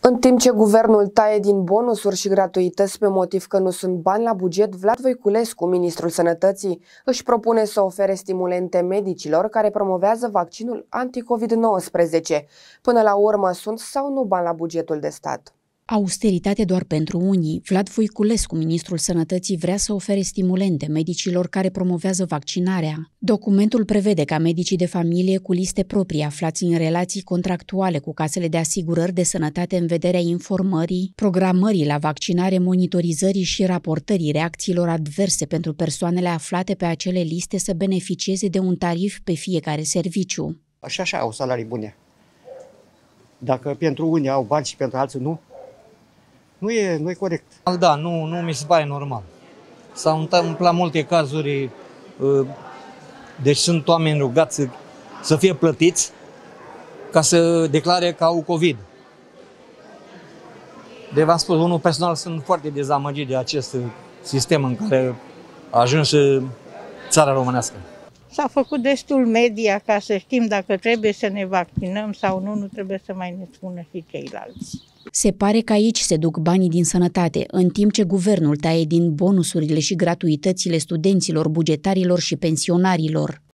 În timp ce guvernul taie din bonusuri și gratuități pe motiv că nu sunt bani la buget, Vlad Voiculescu, ministrul Sănătății, își propune să ofere stimulente medicilor care promovează vaccinul anti-COVID-19. Până la urmă, sunt sau nu bani la bugetul de stat? Austeritate doar pentru unii. Vlad Voiculescu, ministrul Sănătății, vrea să ofere stimulente medicilor care promovează vaccinarea. Documentul prevede ca medicii de familie cu liste proprii aflați în relații contractuale cu casele de asigurări de sănătate în vederea informării, programării la vaccinare, monitorizării și raportării reacțiilor adverse pentru persoanele aflate pe acele liste să beneficieze de un tarif pe fiecare serviciu. Așa au salarii bune. Dacă pentru unii au bani și pentru alții nu, nu e corect. Da, nu mi se pare normal. S-au întâmplat multe cazuri, deci sunt oameni rugați să fie plătiți ca să declare că au COVID. De v-am spus, unul personal sunt foarte dezamăgit de acest sistem în care a ajuns și țara românească. S-a făcut destul media ca să știm dacă trebuie să ne vaccinăm sau nu trebuie să mai ne spună și ceilalți. Se pare că aici se duc banii din sănătate, în timp ce guvernul taie din bonusurile și gratuitățile studenților, bugetarilor și pensionarilor.